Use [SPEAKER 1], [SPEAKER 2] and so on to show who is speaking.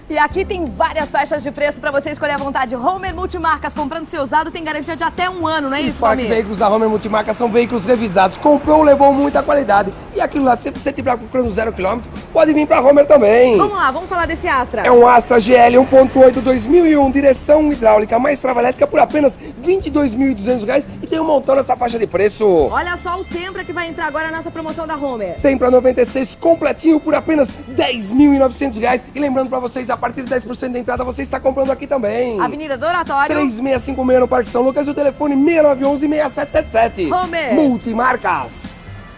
[SPEAKER 1] E aqui tem várias faixas de preço para você escolher à vontade. Homer Multimarcas, comprando seu usado tem garantia de até 1 ano, não é isso,
[SPEAKER 2] Fora que veículos da Homer Multimarcas são veículos revisados. Comprou, levou muita qualidade. E aquilo lá, se você estiver procurando 0 km, pode vir pra Homer também.
[SPEAKER 1] Vamos lá, vamos falar desse Astra.
[SPEAKER 2] É um Astra GL 1.8 2001, direção hidráulica, mais trava elétrica por apenas R$ 22.200 e tem um montão nessa faixa de preço.
[SPEAKER 1] Olha só o Tempra que vai entrar agora nessa promoção da Homer.
[SPEAKER 2] Tempra 96 completinho por apenas R$ 10.900. E lembrando pra vocês, a partir de 10% da entrada você está comprando aqui também.
[SPEAKER 1] Avenida Douratório
[SPEAKER 2] 3656 no Parque São Lucas e o telefone 6911-6777.
[SPEAKER 1] Homer
[SPEAKER 2] Multimarcas.